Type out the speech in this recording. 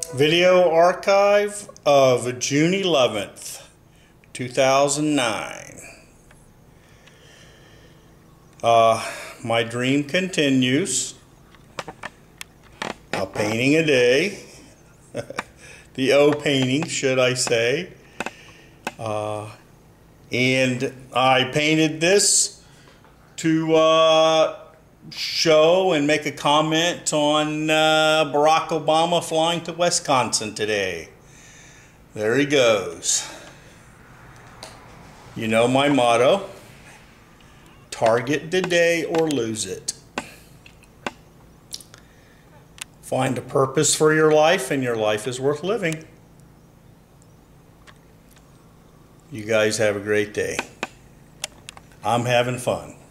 Video archive of June 11th, 2009. My dream continues. A painting a day. The O painting, should I say. And I painted this to show and make a comment on Barack Obama flying to Wisconsin today. There he goes. You know my motto: target the day or lose it. Find a purpose for your life and your life is worth living. You guys have a great day. I'm having fun.